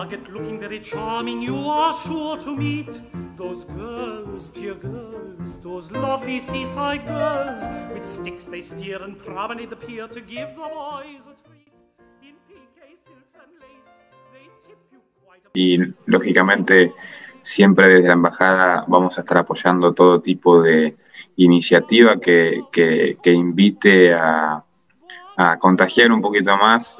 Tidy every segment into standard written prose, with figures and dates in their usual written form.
market looking very charming, you are sure to meet those girls, dear girls, those lovely seaside girls. With sticks they steer and promenade the pier to give the boys a treat. In PK silks and lace, they tip you quite a... Y lógicamente siempre desde la embajada vamos a estar apoyando todo tipo de iniciativa que invite a contagiar un poquito más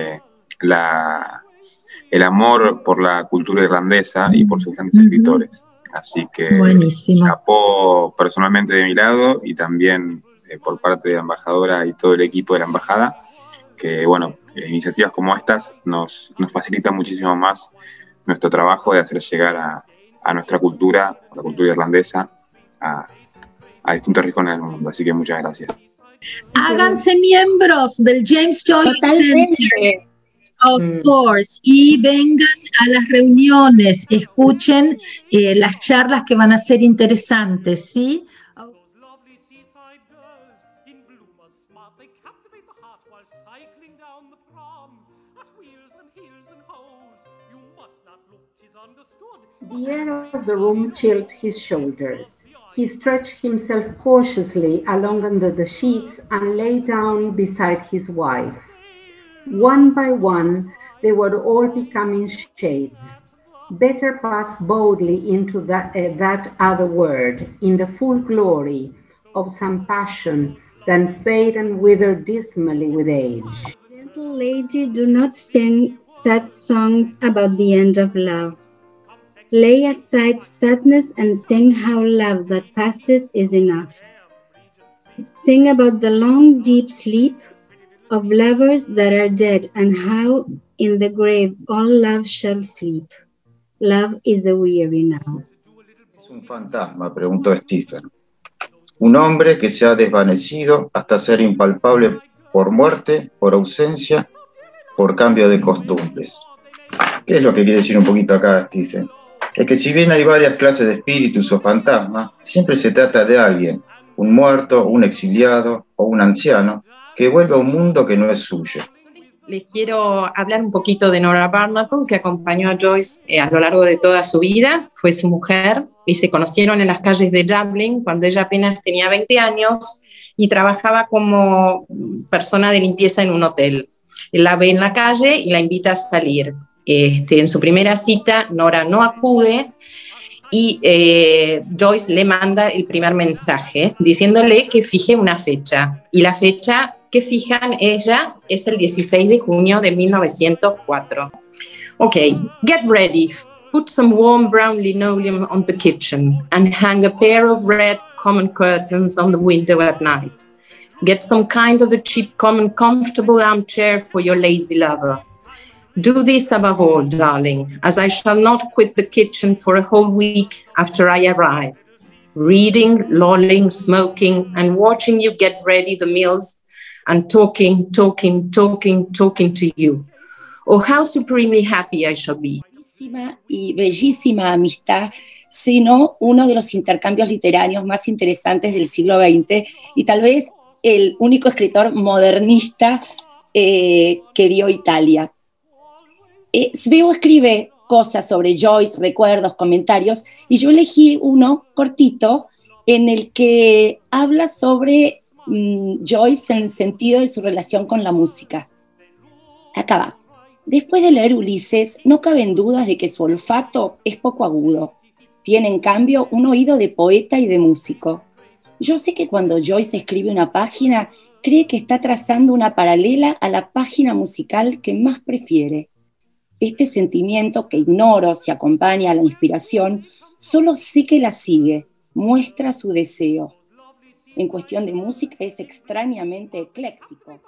el amor por la cultura irlandesa y por sus grandes escritores. Así que chapó personalmente de mi lado y también por parte de la embajadora y todo el equipo de la embajada, que bueno, iniciativas como estas nos facilitan muchísimo más nuestro trabajo de hacer llegar a nuestra cultura, a la cultura irlandesa, a distintos rincones del mundo. Así que muchas gracias. Háganse miembros del James Joyce Center, of course, y vengan a las reuniones, escuchen las charlas que van a ser interesantes, ¿sí? The air of the room chilled his shoulders. He stretched himself cautiously along under the sheets and lay down beside his wife. One by one, they were all becoming shades. Better pass boldly into that other world, in the full glory of some passion, than fade and wither dismally with age. Gentle lady, do not sing sad songs about the end of love. Lay aside sadness and sing how love that passes is enough. Sing about the long, deep sleep of lovers that are dead and how in the grave all love shall sleep. Love is a weary now. Es un fantasma, preguntó Stephen. Un hombre que se ha desvanecido hasta ser impalpable por muerte, por ausencia, por cambio de costumbres. ¿Qué es lo que quiere decir un poquito acá, Stephen? Es que si bien hay varias clases de espíritus o fantasmas, siempre se trata de alguien, un muerto, un exiliado o un anciano, que vuelve a un mundo que no es suyo. Les quiero hablar un poquito de Nora Barnacle, que acompañó a Joyce a lo largo de toda su vida. Fue su mujer y se conocieron en las calles de Dublín cuando ella apenas tenía 20 años y trabajaba como persona de limpieza en un hotel. Él la ve en la calle y la invita a salir. En su primera cita, Nora no acude y Joyce le manda el primer mensaje diciéndole que fije una fecha. Y la fecha que fijan ella es el 16 de junio de 1904. Okay, get ready. Put some warm brown linoleum on the kitchen and hang a pair of red common curtains on the window at night. Get some kind of a cheap, common, comfortable armchair for your lazy lover. Do this above all, darling, as I shall not quit the kitchen for a whole week after I arrive. Reading, lolling, smoking, and watching you get ready the meals and talking to you. Oh, how supremely happy I shall be. Y bellísima amistad, sino uno de los intercambios literarios más interesantes del siglo XX y tal vez el único escritor modernista que dio Italia. Svevo escribe cosas sobre Joyce, recuerdos, comentarios, y yo elegí uno cortito en el que habla sobre Joyce en el sentido de su relación con la música. Acá va. Después de leer Ulises, no caben dudas de que su olfato es poco agudo. Tiene, en cambio, un oído de poeta y de músico. Yo sé que cuando Joyce escribe una página, cree que está trazando una paralela a la página musical que más prefiere. Este sentimiento que ignoro si acompaña a la inspiración, solo sé que la sigue, muestra su deseo. En cuestión de música es extrañamente ecléctico.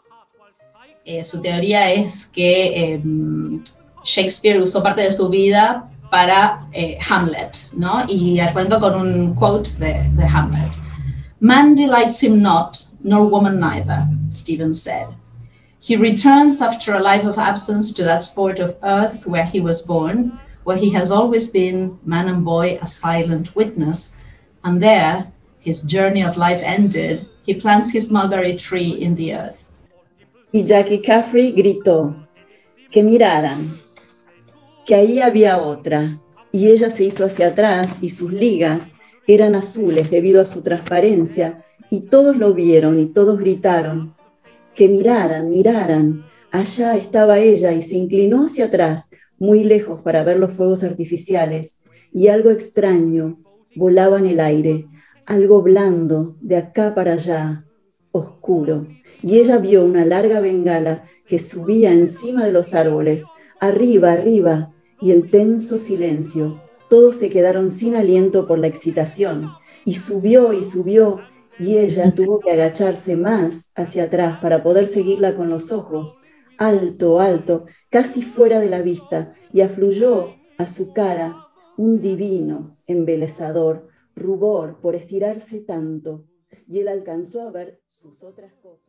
Su teoría es que Shakespeare usó parte de su vida para Hamlet, ¿no? Y arranco con un quote de Hamlet. Man delights him not, nor woman neither, Stephen said. He returns after a life of absence to that sport of earth where he was born, where he has always been, man and boy, a silent witness, and there, his journey of life ended, he plants his mulberry tree in the earth. Y Jackie Caffrey gritó, que miraran, que ahí había otra, y ella se hizo hacia atrás y sus ligas eran azules debido a su transparencia, y todos lo vieron y todos gritaron que miraran, miraran. Allá estaba ella y se inclinó hacia atrás, muy lejos para ver los fuegos artificiales, y algo extraño volaba en el aire, algo blando de acá para allá, oscuro, y ella vio una larga bengala que subía encima de los árboles, arriba, arriba, y el tenso silencio. Todos se quedaron sin aliento por la excitación, y subió, y ella tuvo que agacharse más hacia atrás para poder seguirla con los ojos, alto, alto, casi fuera de la vista, y afluyó a su cara un divino, embelezador rubor por estirarse tanto, y él alcanzó a ver sus otras cosas.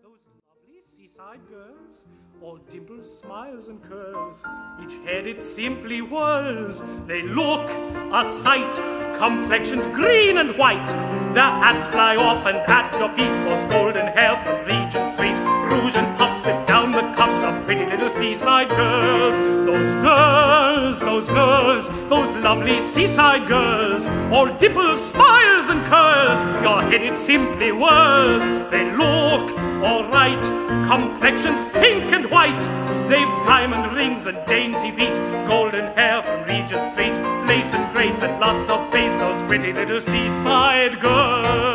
All dimples, smiles, and curls, each head it simply whirls. They look a sight, complexions green and white. Their hats fly off, and at your feet flows golden hair from Regent Street. Rouge and puffs slip down the cuffs of pretty little seaside girls. Those girls, those girls, those lovely seaside girls. All dimples, smiles, and curls. Your head it simply whirls. They look all right, complexions pink and white. They've diamond rings and dainty feet, golden hair from Regent Street, lace and grace and lots of face, those pretty little seaside girls.